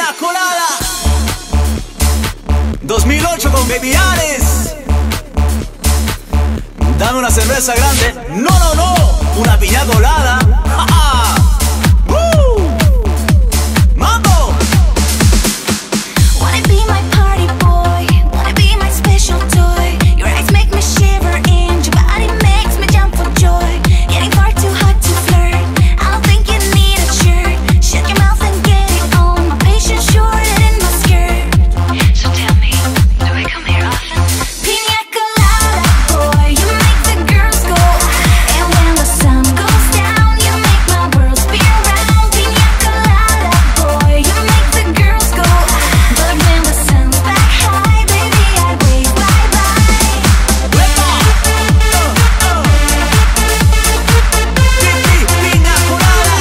piña colada. 2008 con Baby Ares. Dame una cerveza grande. No, no, no, una piña colada. ¡Ja, ja! ¡Mambo! Wanna be my party boy, wanna be my special toy. Your eyes make me shiver and your body makes me jump for joy. Getting far too hot to flirt, I don't think you need a shirt. Shut your mouth and get it on, my patience shorter than my skirt. So tell me, do I come here often? Piña colada boy, you make the girls go. And when the sun goes down, you make my world spin round. Piña colada boy, you make the girls go. But when the sun's back high, baby, I wave bye-bye. Piña colada.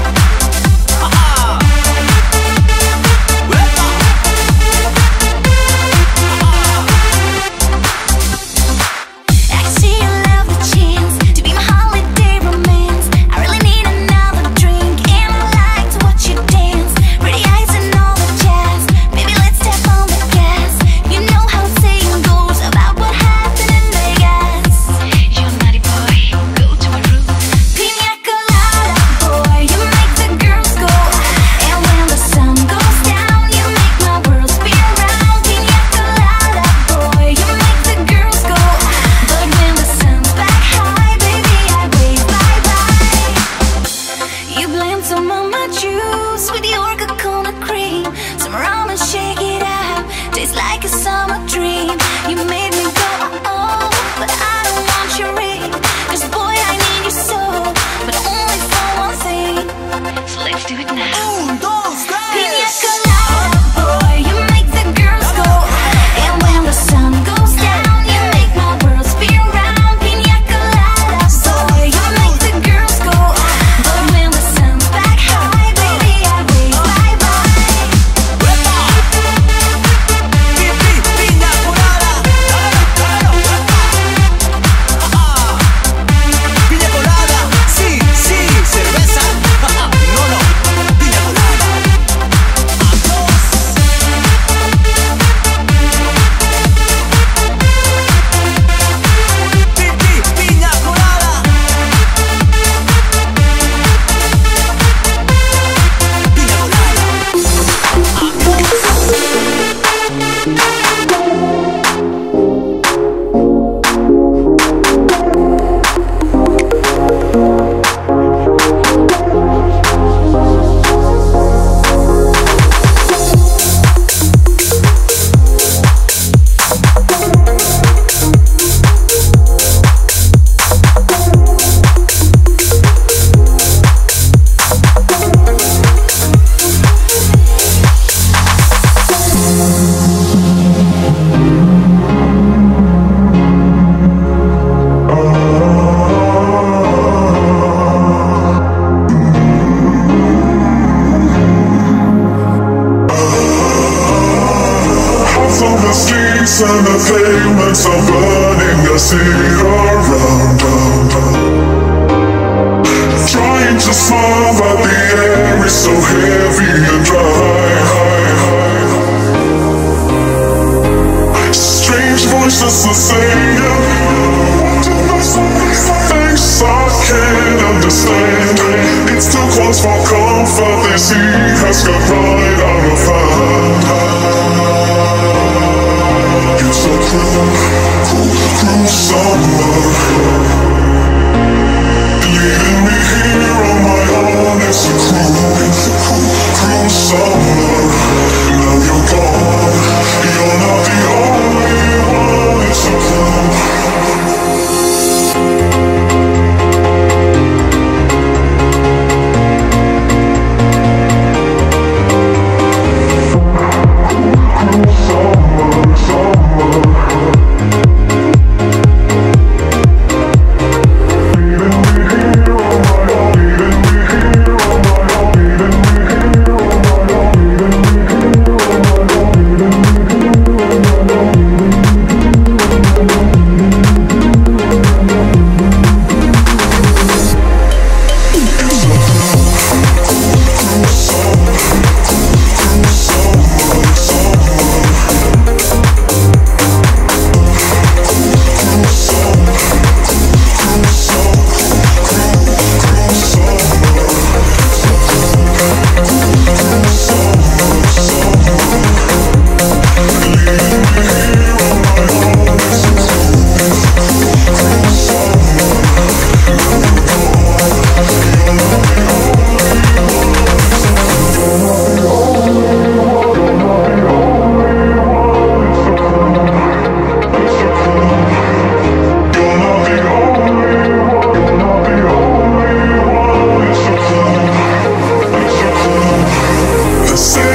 I see you love the chance to be my holiday romance. I really need another drink and I like to watch you dance. Pretty eyes and all the jazz, baby, let's tap on the gas. You know how the saying goes about what happened in Vegas. You naughty boy, go to my room. Piña colada boy, you make the girls go. And when the sun goes down, you make my world spin round. Piña colada boy, you make the girls go. But when the sun's back high, baby, I wave bye-bye. You blend some of my juice with your coconut cream. Some rum and shake it up, tastes like a summer dream. You made me go, oh, but I don't want your ring. 'Cause boy, I need you so, but only for one thing. So let's do it now. Un, dos, Piña tres. colada boy, you make the girls go. And when the sun goes down, you make my world spin round. Piña colada boy, you make the girls go. But when the sun's back high, baby, I wave bye-bye. Piña colada. Piña colada. Sí, sí, cerveza. No, no, piña colada. Piña colada. Piña colada. From the streets and the pavements are burning, I see it around. Trying to smile, but the air is so heavy and dry. Strange voices are saying things I can't understand. It's too close for comfort, this heat has got right out of hand. It's a cruel summer, leaving me here on my own. It's a cruel summer. Now you're gone, you're not the only one. It's a cruel. Leaving me here on my own. the same.